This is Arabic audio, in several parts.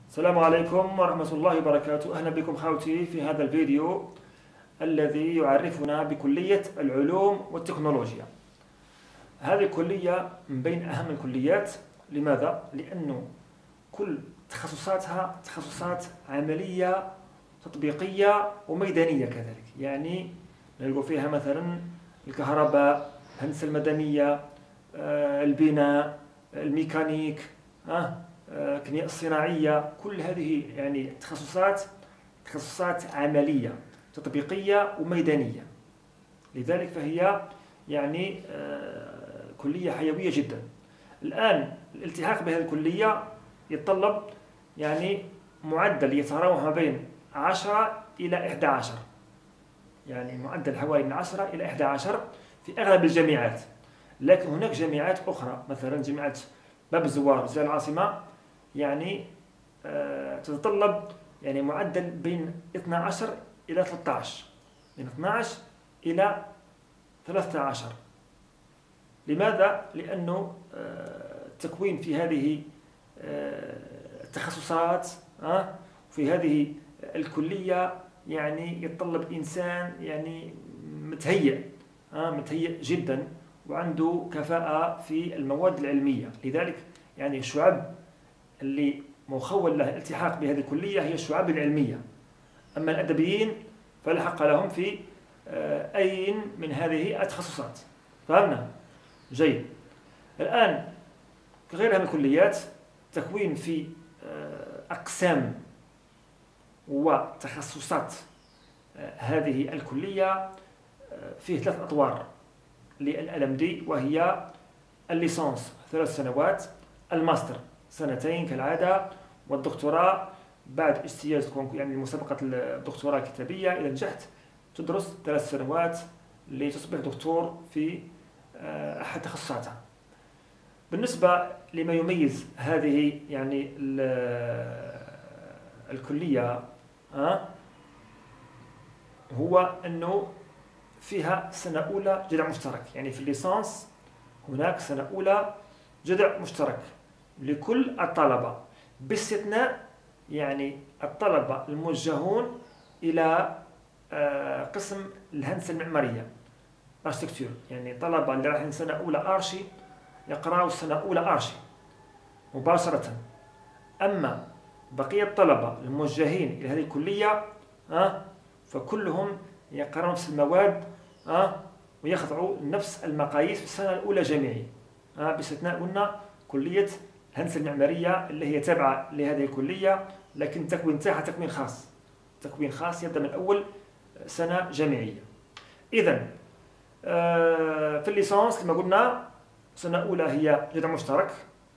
السلام عليكم ورحمة الله وبركاته. أهلا بكم خوتي في هذا الفيديو الذي يعرفنا بكلية العلوم والتكنولوجيا. هذه الكلية من بين أهم الكليات. لماذا؟ لأنه كل تخصصاتها تخصصات عملية تطبيقية وميدانية كذلك، يعني نلقوا فيها مثلا الكهرباء، الهندسة المدنية، البناء، الميكانيك، الكيمياء الصناعية. كل هذه يعني تخصصات عملية تطبيقية وميدانية، لذلك فهي يعني كلية حيوية جدا. الآن الالتحاق بهذه الكلية يتطلب يعني معدل يتراوح ما بين 10 إلى 11، يعني معدل حوالي من 10 إلى 11 في أغلب الجامعات. لكن هناك جامعات أخرى مثلا جامعة باب الزوار زي العاصمة يعني تتطلب يعني معدل بين 12 إلى 13، من 12 إلى 13. لماذا؟ لأنه التكوين في هذه التخصصات في هذه الكلية يعني يتطلب إنسان يعني متهيئ جدا وعنده كفاءة في المواد العلمية. لذلك يعني الشعب اللي مخول له الالتحاق بهذه الكلية هي الشعب العلمية. أما الأدبيين فلا حق لهم في أي من هذه التخصصات. فهمنا؟ جيد. الآن كغيرها من الكليات تكوين في أقسام وتخصصات هذه الكلية فيه 3 أطوار للLMD، وهي الليسانس 3 سنوات، الماستر 2 كالعادة، والدكتوراه بعد اجتياز يعني مسابقة الدكتوراه الكتابية إذا نجحت تدرس 3 سنوات لتصبح دكتور في أحد تخصصاتها. بالنسبة لما يميز هذه يعني الكلية هو أنه فيها سنة أولى جدع مشترك، يعني في الليسانس هناك سنة أولى جدع مشترك لكل الطلبة باستثناء يعني الطلبة الموجهون إلى قسم الهندسة المعمارية اركتكتور، يعني طلبة اللي رايحين سنة أولى أرشي يقرأوا سنة أولى أرشي مباشرة. أما بقية الطلبة الموجهين إلى هذه الكلية فكلهم يقرأون نفس المواد ويخضعوا نفس المقاييس في السنة الأولى جامعي، باستثناء قلنا كلية الهندسة المعمارية اللي هي تابعة لهذه الكلية، لكن التكوين تاعها تكوين خاص يبدأ من أول سنة جامعية. إذن في الليسانس كما قلنا سنة أولى هي جدع مشترك،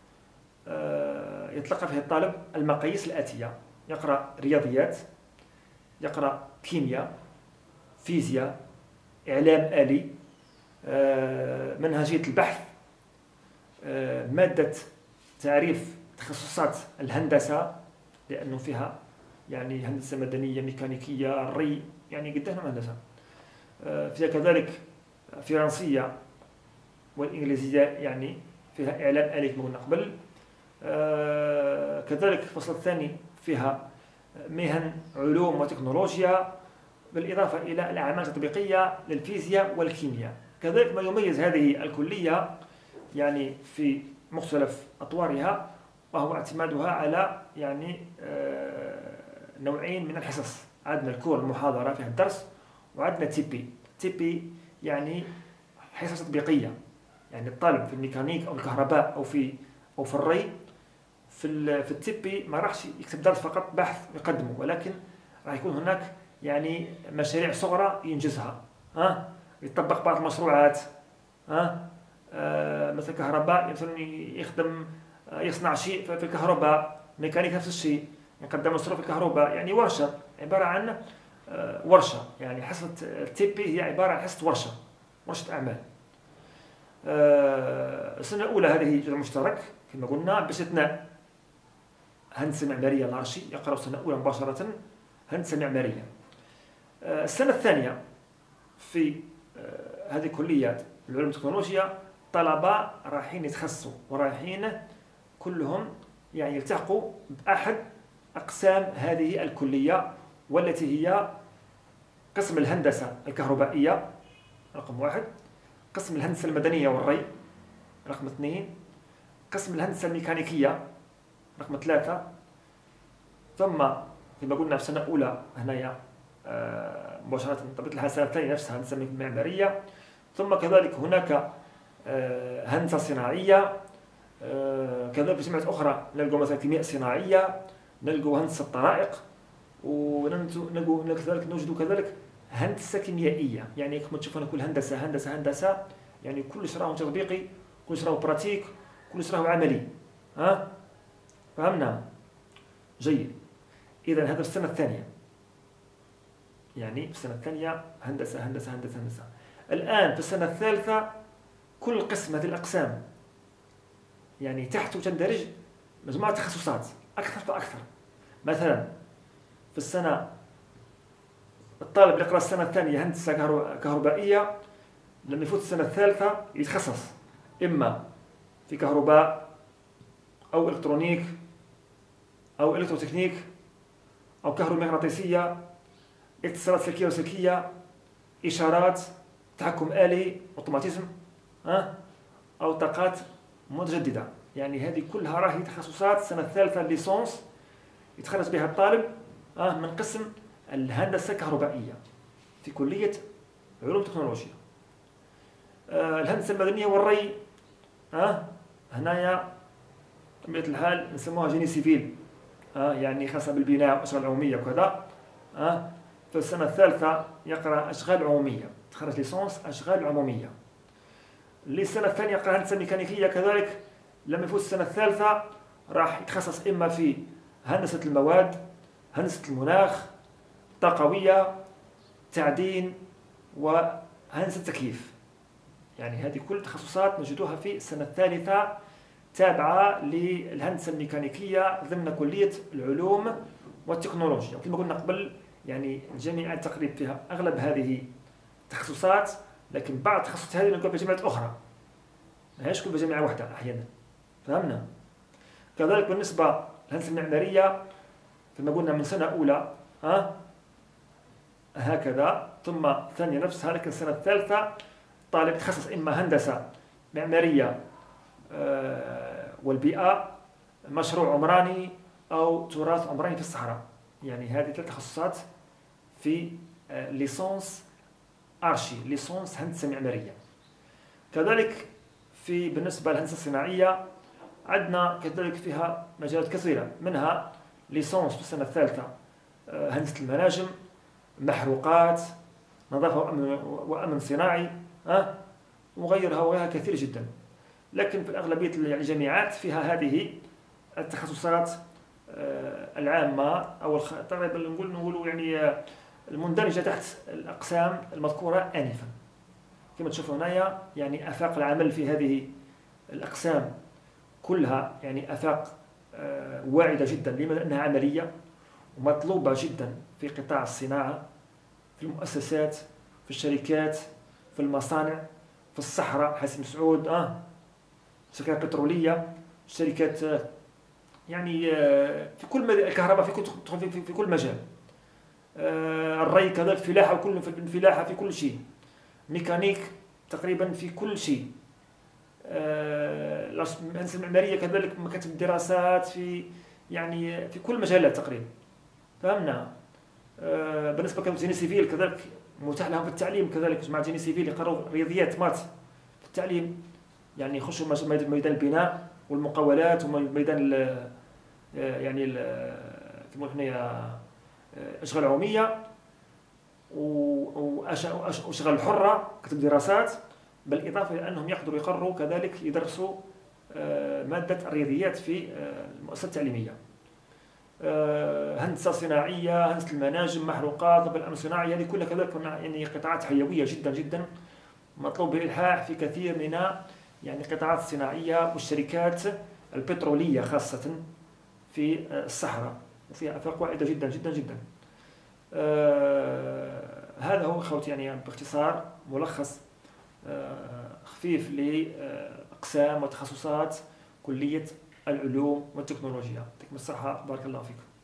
يتلقى فيها الطالب المقاييس الآتية: يقرأ رياضيات، يقرأ كيمياء، فيزياء، إعلام آلي، منهجية البحث، مادة تعريف تخصصات الهندسة لأنه فيها يعني هندسة مدنية، ميكانيكية، الري، يعني قدام هندسة. فيها كذلك فرنسية والإنجليزية، يعني فيها إعلام آلي كما قلنا قبل. كذلك الفصل الثاني فيها مهن علوم وتكنولوجيا، بالإضافة إلى الأعمال التطبيقية للفيزياء والكيمياء. كذلك ما يميز هذه الكلية يعني في مختلف أطوارها وهو اعتمادها على يعني نوعين من الحصص. عندنا الكور المحاضرة فيها الدرس، وعندنا تيبي يعني حصص تطبيقية، يعني الطالب في الميكانيك أو الكهرباء أو في الري في التيبي ما راحش يكتب درس فقط بحث ويقدمه، ولكن راح يكون هناك يعني مشاريع صغرى ينجزها، يطبق بعض المشروعات، مثل كهرباء مثلا يخدم يصنع شيء في الكهرباء، ميكانيك نفس الشيء يقدم مشروع في الكهرباء، يعني ورشة عبارة عن ورشة، يعني حصة التيبي هي عبارة عن حصة ورشة أعمال. السنة الأولى هذه جدع مشترك كما قلنا باستثناء هندسة معمارية العرشي يقرأ السنة الأولى مباشرة هندسة معمارية. السنة الثانية في هذه الكليات العلوم والتكنولوجيا طلبة رايحين يتخصصوا ورايحين كلهم يعني يلتحقوا بأحد أقسام هذه الكلية، والتي هي قسم الهندسة الكهربائية رقم 1، قسم الهندسة المدنية والري رقم 2، قسم الهندسة الميكانيكية رقم 3، ثم كما قلنا في سنة أولى هنايا مباشرة طبيعة الحال السنة الثانية نفسها هندسة معمارية، ثم كذلك هناك هندسة صناعية، كذلك في جامعات أخرى نلقوا مثلا كيمياء صناعية، نلقوا هندسة طرائق، ونلقوا كذلك نوجد كذلك هندسة كيميائية. يعني كما تشوفون كل هندسة هندسة هندسة، يعني كلش راهو تطبيقي، كلش راهو براتيك، كلش راهو عملي. فهمنا؟ جيد. إذا هذا في السنة الثانية، يعني في السنة الثانية هندسة هندسة هندسة هندسة. الآن في السنة الثالثة كل قسم هذه الأقسام يعني تحته تندرج مجموعة تخصصات أكثر فأكثر. مثلا في السنة الطالب اللي يقرأ السنة الثانية هندسة كهربائية لما يفوت السنة الثالثة يتخصص إما في كهرباء أو إلكترونيك أو إلكتروتكنيك أو كهرومغناطيسية، اتصالات سلكية وسلكية، إشارات، تحكم آلي، أوتوماتيزم، أو طاقات متجددة. يعني هذه كلها راهي تخصصات السنة الثالثة ليسونس يتخرج بها الطالب من قسم الهندسة الكهربائية في كلية علوم تكنولوجيا. الهندسة المدنية والري هنايا بطبيعة الحال نسموها جيني سيفيل، يعني خاصة بالبناء والأشغال العمومية وكذا. في السنة الثالثة يقرأ أشغال عمومية، تخرج ليسونس أشغال عمومية. للسنة الثانية يقرأ هندسة ميكانيكية كذلك، لما يفوت السنة الثالثة راح يتخصص إما في هندسة المواد، هندسة المناخ، طاقوية، تعدين، وهندسة تكييف. يعني هذه كل تخصصات نجدوها في السنة الثالثة تابعة للهندسة الميكانيكية ضمن كلية العلوم والتكنولوجيا. وكما قلنا قبل يعني الجامعات تقريبا فيها أغلب هذه التخصصات، لكن بعض التخصصات هذه نلقاها في جامعات أخرى، ماهيش كل جامعة واحدة أحيانا. فهمنا؟ كذلك بالنسبة للهندسة المعمارية كما قلنا من سنة أولى هكذا، ثم ثانية نفسها، لكن السنة الثالثة طالب يتخصص إما هندسة معمارية والبيئة، مشروع عمراني، أو تراث عمراني في الصحراء. يعني هذه 3 تخصصات في ليسونس أرشي، ليسونس هندسة معمارية. كذلك بالنسبة للهندسة الصناعية عندنا كذلك فيها مجالات كثيرة، منها ليسونس في السنة الثالثة هندسة المناجم، محروقات، نظافة وأمن صناعي، وغيرها كثير جدا. لكن في الأغلبية الجامعات فيها هذه التخصصات العامة أو تقريبا نقول يعني المندرجة تحت الأقسام المذكورة آنفا. كما تشوفوا هنايا يعني آفاق العمل في هذه الأقسام كلها يعني آفاق واعدة جدا، لأنها عملية ومطلوبة جدا في قطاع الصناعة، في المؤسسات، في الشركات، في المصانع، في الصحراء، حسن سعود، الشركات البترولية، الشركات يعني في كل الكهرباء في كل مجال، الري كذلك، فلاحة وكل فلاحة في كل شيء، ميكانيك تقريبا في كل شيء، الهندسة المعمارية كذلك، مكاتب الدراسات في يعني في كل المجالات تقريبا. فهمنا؟ بالنسبة لجيني سيفيل كذلك متاح لهم في التعليم، كذلك جماعة جيني سيفيل يقرأوا رياضيات مات في التعليم، يعني يخشوا ميدان البناء والمقاولات وميدان يعني كما قلنا أشغال عمومية وأشغال الحرة، كتب دراسات، بالإضافة إلى أنهم يقروا كذلك يدرسوا مادة الرياضيات في المؤسسة التعليمية. هندسة صناعية، هندسة المناجم، محروقات، الأمن الصناعي، هذه كلها كذلك يعني قطاعات حيوية جدا جدا، مطلوب الإلحاح في كثير من يعني القطاعات الصناعية والشركات البترولية خاصة في الصحراء، وفيها آفاق واعدة جدا جدا جدا. هذا هو أخوتي يعني باختصار ملخص خفيف لأقسام وتخصصات كلية العلوم والتكنولوجيا. يعطيكم الصحة، بارك الله فيكم.